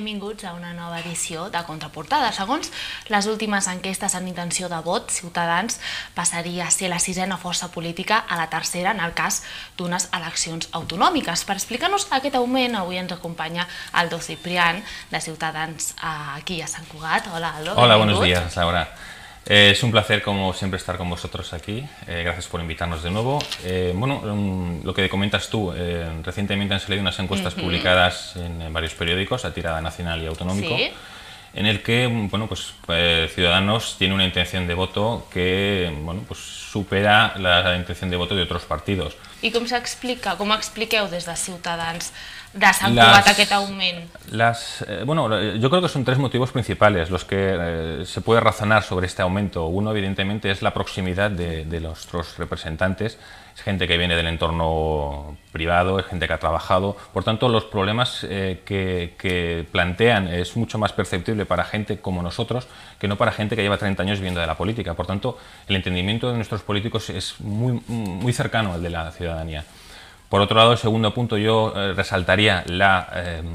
Benvinguts a una nova edició de Contraportada. Segons les últimes enquestes en intenció de vot, Ciutadans passaria a ser la sisena força política a la tercera en el cas d'unes eleccions autonòmiques. Per explicar-nos aquest augment, avui ens acompanya Aldo Ciprián, de Ciutadans, aquí a Sant Cugat. Hola, Aldo. Hola, buenos días, Laura. Es un placer, como siempre, estar con vosotros aquí. Gracias por invitarnos de nuevo. Lo que comentas tú, recientemente han salido unas encuestas publicadas en varios periódicos, a tirada nacional y autonómico, Sí. en el que Ciudadanos tiene una intención de voto que supera la intención de voto de otros partidos. I com s'explica, com expliqueu des de Ciutadans de Sant Cugat aquest augment? Yo creo que son tres motivos principales los que se puede razonar sobre este aumento. Uno, evidentemente, es la proximidad de nuestros representantes. Es gente que viene del entorno privado, es gente que ha trabajado. Por tanto, los problemas que plantean es mucho más perceptible para gente como nosotros que no para gente que lleva 30 años viviendo de la política. Por tanto, el entendimiento de nuestros políticos es muy cercano al de la ciudadanía. Por otro lado, el segundo punto, yo resaltaría la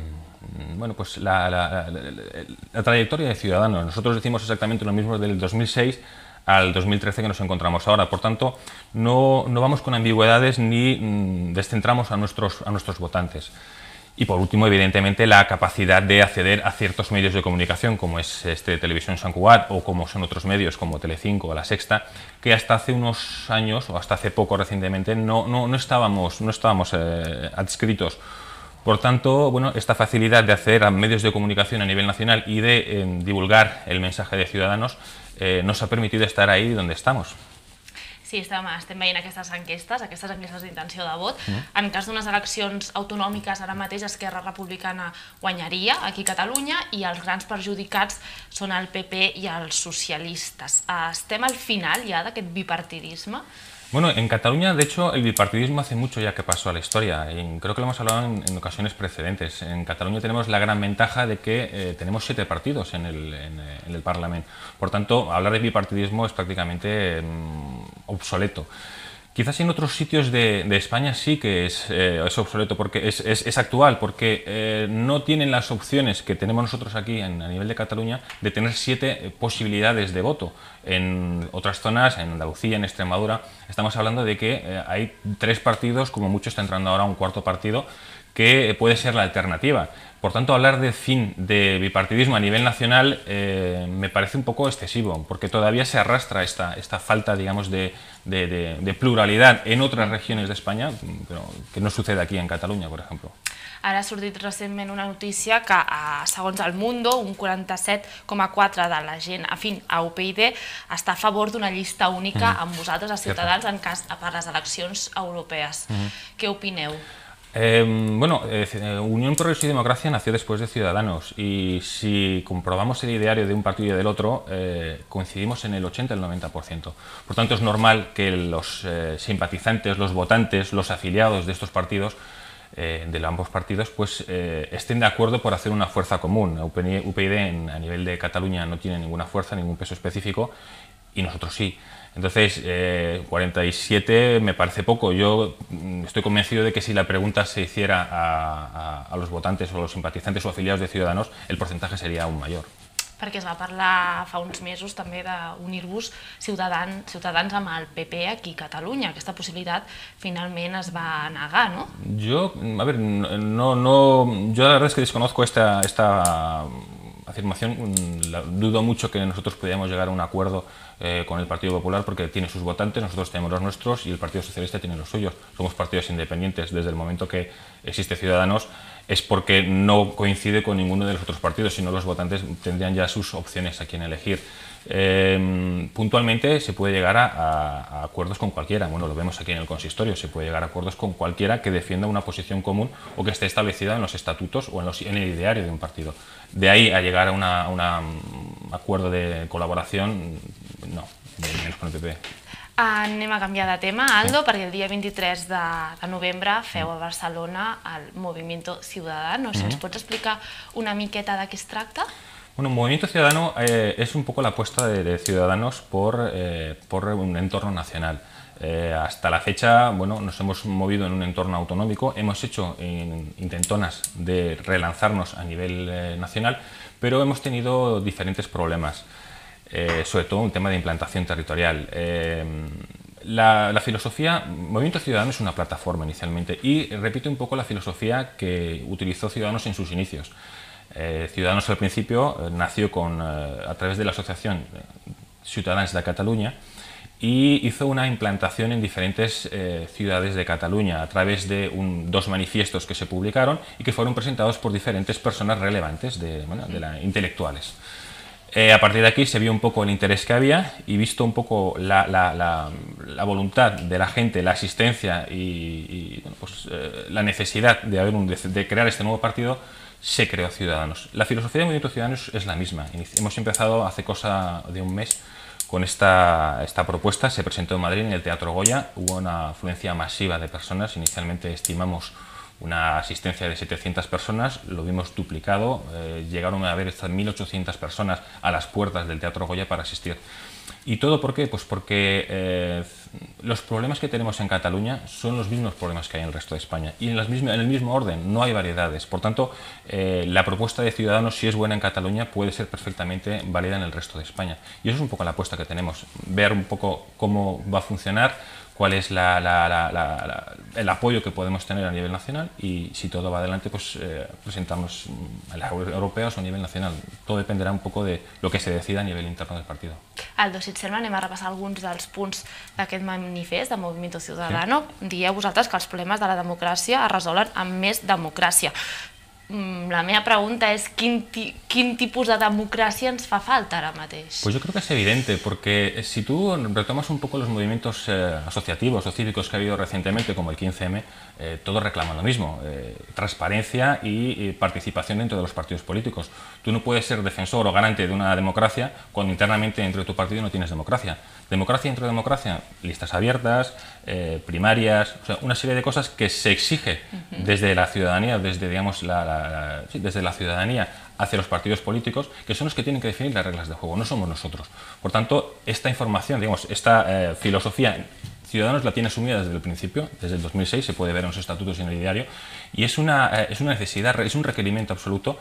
trayectoria de Ciudadanos. Nosotros decimos exactamente lo mismo del 2006 al 2013 que nos encontramos ahora. Por tanto, no vamos con ambigüedades ni descentramos a nuestros votantes. Y por último, evidentemente, la capacidad de acceder a ciertos medios de comunicación, como es Televisión Sant Cugat o como son otros medios como Telecinco o La Sexta, que hasta hace unos años o hasta hace poco recientemente no estábamos adscritos. Por tanto, esta facilidad de acceder a medios de comunicación a nivel nacional y de divulgar el mensaje de Ciudadanos nos ha permitido estar ahí donde estamos. Sí, estem veient aquestes enquestes d'intenció de vot. En cas d'unes eleccions autonòmiques, ara mateix Esquerra Republicana guanyaria aquí a Catalunya i els grans perjudicats són el PP i els socialistes. Estem al final ja d'aquest bipartidisme? En Cataluña, de hecho, el bipartidismo hace mucho ya que pasó a la historia y creo que lo hemos hablado en ocasiones precedentes. En Cataluña tenemos la gran ventaja de que tenemos 7 partidos en el Parlamento. Por tanto, hablar de bipartidismo es prácticamente obsoleto. Quizás en otros sitios de España sí que es obsoleto, porque es actual, porque no tienen las opciones que tenemos nosotros aquí a nivel de Cataluña de tener 7 posibilidades de voto. En otras zonas, en Andalucía, en Extremadura, estamos hablando de que hay 3 partidos, como mucho está entrando ahora un 4º partido, que puede ser la alternativa. Por tanto, hablar de fin de bipartidismo a nivel nacional me parece un poco excesivo, porque todavía se arrastra esta falta, digamos, de pluralidad en otras regiones de España, però que no sucede aquí en Catalunya, per exemple. Ara ha sortit recentment una notícia que, segons El Mundo, un 47,4% de la gent afín a UPyD està a favor d'una llista única amb vosaltres, els Ciutadans, en cas per les eleccions europees. Què opineu? Unión Progreso y Democracia nació después de Ciudadanos y si comprobamos el ideario de un partido y del otro, coincidimos en el 80 y el 90%. Por tanto, es normal que los simpatizantes, los votantes, los afiliados de estos partidos, de ambos partidos, estén de acuerdo por hacer una fuerza común. UPyD a nivel de Cataluña no tiene ninguna fuerza, ningún peso específico, y nosotros sí. Entonces, 47 me parece poco. Yo estoy convencido de que si la pregunta se hiciera a los votantes o a los simpatizantes o afiliados de Ciudadanos, el porcentaje sería aún mayor. Perquè es va parlar fa uns mesos també d'unir-vos Ciutadans amb el PP aquí a Catalunya. Aquesta possibilitat finalment es va negar, ¿no? Yo la verdad es que desconozco esta afirmación. Dudo mucho que nosotros pudiéramos llegar a un acuerdo con el Partido Popular porque tiene sus votantes, nosotros tenemos los nuestros y el Partido Socialista tiene los suyos. Somos partidos independientes. Desde el momento que existe Ciudadanos es porque no coincide con ninguno de los otros partidos, sino los votantes tendrían ya sus opciones a quién elegir. Puntualmente se puede llegar a acuerdos con cualquiera. Lo vemos aquí en el consistorio, se puede llegar a acuerdos con cualquiera que defienda una posición común o que esté establecida en los estatutos o en el ideario de un partido. De ahí a llegar a un acuerdo de colaboración, no, menos con el PP. Anem a canviar de tema, Aldo, perquè el dia 23 de novembre feu a Barcelona el Movimiento Ciudadano. Si ens pots explicar una miqueta de què es tracta? Movimiento Ciudadano es un poco la apuesta de Ciudadanos por un entorno nacional. Hasta la fecha, bueno, nos hemos movido en un entorno autonómico, hemos hecho intentonas de relanzarnos a nivel nacional, pero hemos tenido diferentes problemas, sobre todo un tema de implantación territorial. La filosofía, Movimiento Ciudadano es una plataforma inicialmente y repite un poco la filosofía que utilizó Ciudadanos en sus inicios. Ciudadanos al principio nació a través de la asociación Ciutadans de Catalunya y hizo una implantación en diferentes ciudades de Cataluña a través de dos manifiestos que se publicaron y que fueron presentados por diferentes personas relevantes, intelectuales. A partir de aquí se vio un poco el interés que había y visto un poco la voluntad de la gente, la asistencia y bueno, pues, la necesidad de crear este nuevo partido, se creó Ciudadanos. La filosofía del Movimiento Ciudadanos es la misma. Hemos empezado hace cosa de un mes con esta propuesta, se presentó en Madrid en el Teatro Goya, hubo una afluencia masiva de personas, inicialmente estimamos una asistencia de 700 personas, lo vimos duplicado, llegaron a haber estas 1.800 personas a las puertas del Teatro Goya para asistir. ¿Y todo por qué? Pues porque los problemas que tenemos en Cataluña son los mismos problemas que hay en el resto de España y en el mismo orden, no hay variedades. Por tanto, la propuesta de Ciudadanos, si es buena en Cataluña, puede ser perfectamente válida en el resto de España. Y eso es un poco la apuesta que tenemos, ver un poco cómo va a funcionar, cuál es el apoyo que podemos tener a nivel nacional y si todo va adelante, pues presentarnos a las europeas o a nivel nacional. Todo dependerà un poco de lo que se decida a nivell interno del partido. Aldo, si et sembla, anem a repassar alguns dels punts d'aquest manifest de Movimiento Ciudadano. Sí. Dieu vosaltres que els problemes de la democràcia es resolen amb més democràcia. La meva pregunta es quin tipus de democracia ens fa falta ara mateix? Pues yo creo que es evidente, porque si tú retomas un poco los movimientos asociativos o cívicos que ha habido recientemente, como el 15M, todos reclaman lo mismo, transparencia y participación dentro de los partidos políticos. Tú no puedes ser defensor o garante de una democracia cuando internamente dentro de tu partido no tienes democracia. Democracia dentro de democracia, listas abiertas, primarias, o sea, una serie de cosas que se exige desde la ciudadanía, desde, digamos, desde la ciudadanía hacia los partidos políticos, que son los que tienen que definir las reglas de juego, no somos nosotros. Por tanto, esta información, digamos, esta filosofía, Ciudadanos la tiene asumida desde el principio, desde el 2006, se puede ver en los estatutos y en el ideario, y es una necesidad, es un requerimiento absoluto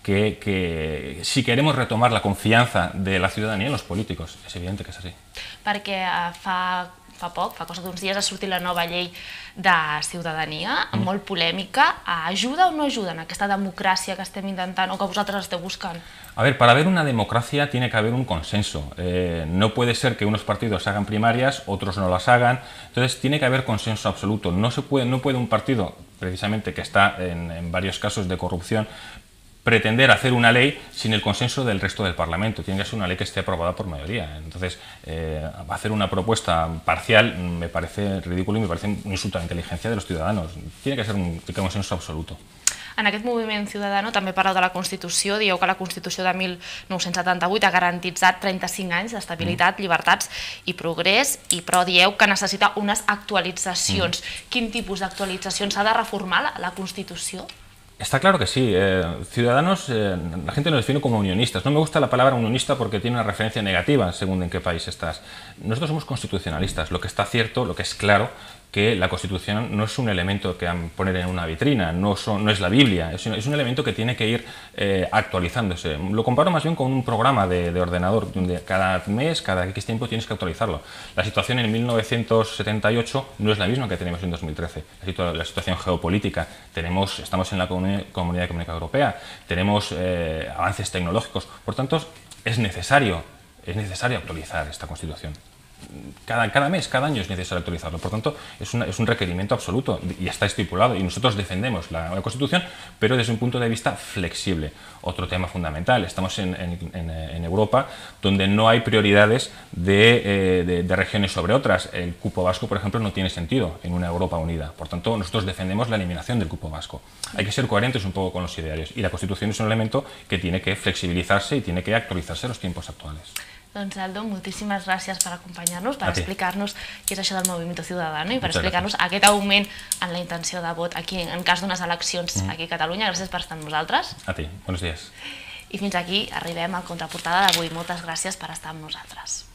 que si queremos retomar la confianza de la ciudadanía en los políticos, es evidente que es así. Perquè fa cosa d'uns dies ha sortit la nova llei de ciutadania, molt polèmica. Ajuda o no ajuda en aquesta democràcia que estem intentant o que vosaltres esteu buscant? A ver, para haber una democracia tiene que haber un consenso. No puede ser que unos partidos hagan primarias, otros no las hagan. Entonces tiene que haber consenso absoluto. No puede un partido, precisamente que está en varios casos de corrupción, pretender hacer una ley sin el consenso del resto del Parlamento. Tiene que ser una ley que esté aprobada por mayoría. Entonces, hacer una propuesta parcial me parece ridículo y me parece un insulto a la inteligencia de los ciudadanos. Tiene que ser un consenso absoluto. En aquest moviment ciutadano també parleu de la Constitució, dieu que la Constitució de 1978 ha garantitzat 35 anys d'estabilitat, llibertats i progrés, però dieu que necessita unes actualitzacions. Quin tipus d'actualitzacions? S'ha de reformar la Constitució? Está claro que sí. Ciudadanos, la gente nos define como unionistas. No me gusta la palabra unionista porque tiene una referencia negativa según en qué país estás. Nosotros somos constitucionalistas. Lo que está cierto, lo que es claro, que la Constitución no es un elemento que poner en una vitrina, no es la Biblia, es un elemento que tiene que ir actualizándose. Lo comparo más bien con un programa de ordenador, donde cada mes, cada X tiempo tienes que actualizarlo. La situación en 1978 no es la misma que tenemos en 2013. La situación geopolítica, estamos en la Comunidad Económica Europea, tenemos avances tecnológicos, por tanto es necesario actualizar esta Constitución. Cada mes, cada año es necesario actualizarlo. Por tanto, es un requerimiento absoluto y está estipulado. Y nosotros defendemos la Constitución, pero desde un punto de vista flexible. Otro tema fundamental. Estamos en Europa, donde no hay prioridades de regiones sobre otras. El cupo vasco, por ejemplo, no tiene sentido en una Europa unida. Por tanto, nosotros defendemos la eliminación del cupo vasco. Hay que ser coherentes un poco con los idearios. Y la Constitución es un elemento que tiene que flexibilizarse y tiene que actualizarse a los tiempos actuales. Doncs Aldo, moltíssimes gràcies per acompanyar-nos, per explicar-nos què és això del Movimiento Ciudadano i per explicar-nos aquest augment en la intenció de vot aquí en cas d'unes eleccions aquí a Catalunya. Gràcies per estar amb nosaltres. A ti, buenos días. I fins aquí arribem al Contraportada d'avui. Moltes gràcies per estar amb nosaltres.